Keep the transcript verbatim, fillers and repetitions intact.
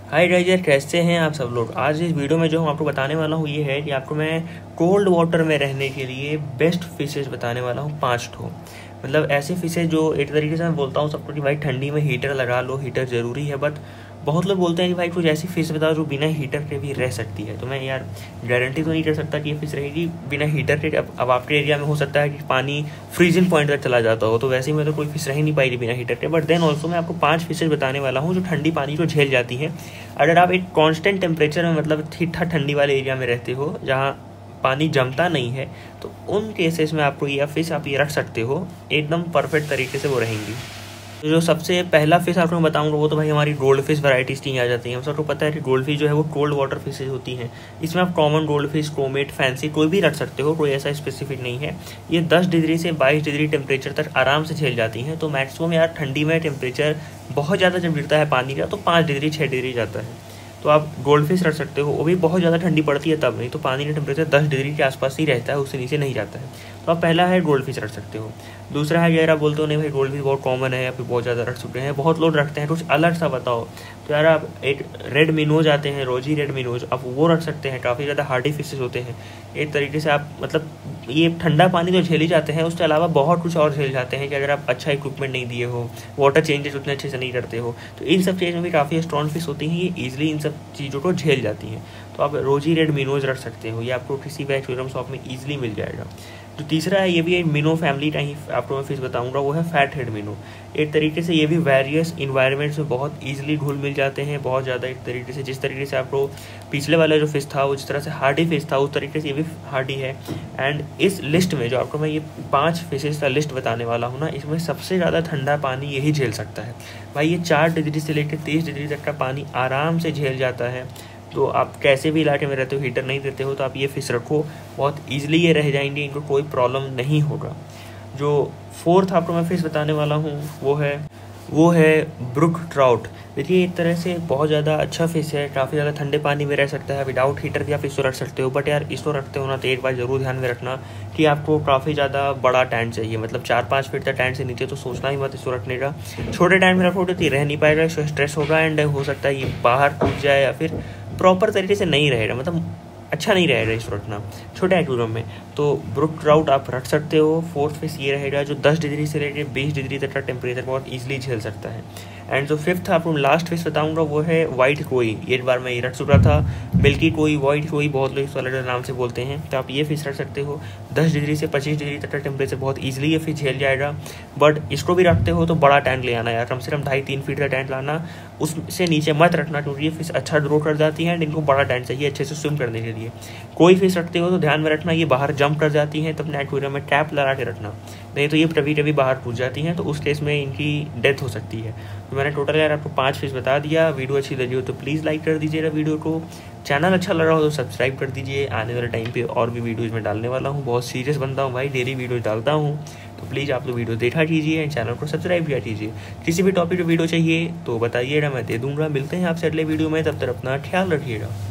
Hi guys यार, कैसे हैं आप सब लोग। आज इस वीडियो में जो हम आपको बताने वाला हूँ ये है कि आपको मैं कोल्ड वाटर में रहने के लिए बेस्ट फिशेज बताने वाला हूँ पांच ठो। मतलब ऐसे फिशेज जो एक तरीके से मैं बोलता हूँ सबको कि भाई ठंडी में हीटर लगा लो, हीटर ज़रूरी है। बट बहुत लोग बोलते हैं कि भाई कुछ ऐसी फिश बताओ जो बिना हीटर के भी रह सकती है। तो मैं यार गारंटी तो नहीं कर सकता कि ये फिश रहेगी बिना हीटर के। अब अब आपके एरिया में हो सकता है कि पानी फ्रीजिंग पॉइंट तक चला जाता हो, तो वैसे में तो कोई फिश रह ही नहीं पाएगी बिना हीटर के। बट देन ऑल्सो मैं आपको पांच फिशेज बताने वाला हूँ जो ठंडी पानी को झेल जाती हैं। अगर आप एक कांस्टेंट टेम्परेचर में, मतलब ठीक ठाक ठंडी वाले एरिया में रहते हो जहाँ पानी जमता नहीं है, तो उन केसेस में आपको यह फिश आप ये रख सकते हो, एकदम परफेक्ट तरीके से वो रहेंगी। तो जो सबसे पहला फिश आपको मैं बताऊंगा वो तो भाई हमारी गोल्ड फिश वैराइटीज़ की आ जाती हैं। हम सबको पता है कि गोल्ड फिश जो है वो कोल्ड वाटर फिशेज होती हैं। इसमें आप कॉमन गोल्ड फिश, क्रोमेट, फैंसी कोई भी रख सकते हो, कोई ऐसा स्पेसिफिक नहीं है। ये दस डिग्री से बाईस डिग्री टेम्परेचर तक आराम से झेल जाती हैं। तो मैक्सिमम यार ठंडी में टेम्परेचर बहुत ज़्यादा जब गिरता है पानी का तो पाँच डिग्री छः डिग्री जाता है। तो आप गोल्ड फिश रख सकते हो, वो भी बहुत ज़्यादा ठंडी पड़ती है तब नहीं, तो पानी का टेम्परेचर दस डिग्री के आसपास ही रहता है, उससे नीचे नहीं जाता है। तो आप पहला है गोल्ड फिश रख सकते हो। दूसरा है यार आप बोलते हो नहीं भाई गोल्ड फिश बहुत कॉमन है, अभी बहुत ज़्यादा रख चुके हैं, बहुत लोग रखते हैं, कुछ अलग सा बताओ। तो यार आप एक रेड मिनोज आते हैं, रोजी रेड मिनोज, आप वो रख सकते हैं। काफ़ी ज़्यादा हार्डी फिशेज होते हैं। एक तरीके से आप मतलब ये ठंडा पानी तो झेल ही जाते हैं, उसके अलावा बहुत कुछ और झेल जाते हैं कि अगर आप अच्छा इक्विपमेंट नहीं दिए हो, वाटर चेंजेस उतने अच्छे से नहीं करते हो, तो इन सब चीज़ में भी काफ़ी स्ट्रॉन्ग फिश होती हैं, ये ईजिली इन सब चीज़ों को झेल जाती हैं। तो आप रोजी रेड मिनोज रख सकते हो, ये आपको किसी भी एक्वेरियम शॉप में ईजिली मिल जाएगा। जो तीसरा है ये भी एक मिनो फैमिली का ही आपको मैं फिश बताऊंगा, वो है फैट हेड मिनो। एक तरीके से ये भी वेरियस इन्वायरमेंट्स में बहुत ईजिली घुल मिल जाते हैं, बहुत ज़्यादा। एक तरीके से जिस तरीके से आपको पिछले वाला जो फिश था वो जिस तरह से हार्डी फिश था, उस तरीके से ये भी हार्डी है। एंड इस लिस्ट में जो आपको मैं ये पाँच फिशेज का लिस्ट बताने वाला हूँ ना, इसमें सबसे ज़्यादा ठंडा पानी यही झेल सकता है भाई। ये चार डिग्री से लेकर तीस डिग्री तक का पानी आराम से झेल जाता है। तो आप कैसे भी इलाके में रहते हो, हीटर नहीं देते हो, तो आप ये फिश रखो, बहुत ईजिली ये रह जाएंगे, इनको कोई प्रॉब्लम नहीं होगा। जो फोर्थ आपको मैं फिश बताने वाला हूँ वो है वो है ब्रुक ट्राउट। देखिए एक तरह से बहुत ज़्यादा अच्छा फिश है, काफ़ी ज़्यादा ठंडे पानी में रह सकता है, विदाउट हीटर भी आप इसको रख सकते हो। बट यार इसको रखते हो ना तो एक बार ज़रूर ध्यान में रखना कि आपको काफ़ी ज़्यादा बड़ा टैंक चाहिए, मतलब चार पाँच फीट का टैंक से नीचे तो सोचना ही मत इसको रखने का। छोटे टैंक में रखोगे तो ये रह नहीं पाएगा, इसको स्ट्रेस होगा एंड हो सकता है ये बाहर टूट जाए या फिर प्रॉपर तरीके से नहीं रहेगा, मतलब अच्छा नहीं रहेगा इसको रखना छोटे एक्वेरियम में। तो ब्रुक ट्राउट आप रख सकते हो। फोर्थ फिश ये रहेगा जो दस डिग्री से लेकर बीस डिग्री तक का टेम्परेचर बहुत ईजिली झेल सकता है। एंड जो फिफ्थ आपको लास्ट फिश बताऊंगा वो है वाइट कोई। एक बार मैं ये रख चुका था, मिल्की कोई, वाइट कोई, बहुत लोग इसको अलग नाम से बोलते हैं। तो आप ये फिश रख सकते हो। दस डिग्री से पच्चीस डिग्री तक का टेम्परेचर बहुत ईजिली ये फिश झेल जाएगा। बट इसको भी रखते हो तो बड़ा टैंक ले आना यार, कम से कम ढाई तीन फीट का टैंक लाना, उससे नीचे मत रखना क्योंकि ये फिश अच्छा ग्रो कर जाती है एंड इनको बड़ा टैंक चाहिए अच्छे से स्विम करने के लिए। कोई फिश रखते हो तो ध्यान में रखना ये बाहर जंप कर जाती हैं, तो अपने एक्वेरियम में टैप लगा के रखना, नहीं तो ये कभी कभी बाहर कूद जाती हैं, तो उस केस में इनकी डेथ हो सकती है। तो मैंने टोटल यार आपको पांच फिश बता दिया। वीडियो अच्छी लगी हो तो प्लीज़ लाइक कर दीजिएगा वीडियो को। चैनल अच्छा लग रहा हो तो सब्सक्राइब कर दीजिए। आने वाले टाइम पे और भी वीडियोज़ में डालने वाला हूँ, बहुत सीरियस बनता हूँ भाई, डेली वीडियो डालता हूँ। तो प्लीज़ आप लोग वीडियो देखा कीजिए एंड चैनल को सब्सक्राइब किया कीजिए। किसी भी टॉपिक पर वीडियो चाहिए तो बताइएगा, मैं दे दूँगा। मिलते हैं आपसे अगले वीडियो में, तब तक अपना ख्याल रखिएगा।